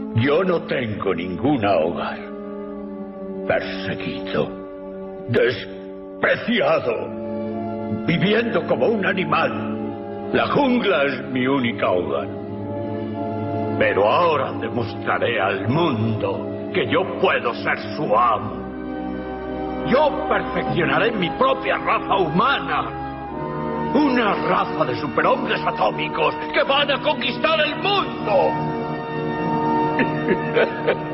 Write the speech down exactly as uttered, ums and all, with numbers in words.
Yo no tengo ningún hogar. Perseguido, despreciado, viviendo como un animal. La jungla es mi única hogar. Pero ahora demostraré al mundo que yo puedo ser su amo. Yo perfeccionaré mi propia raza humana. Una raza de superhombres atómicos que van a conquistar el mundo.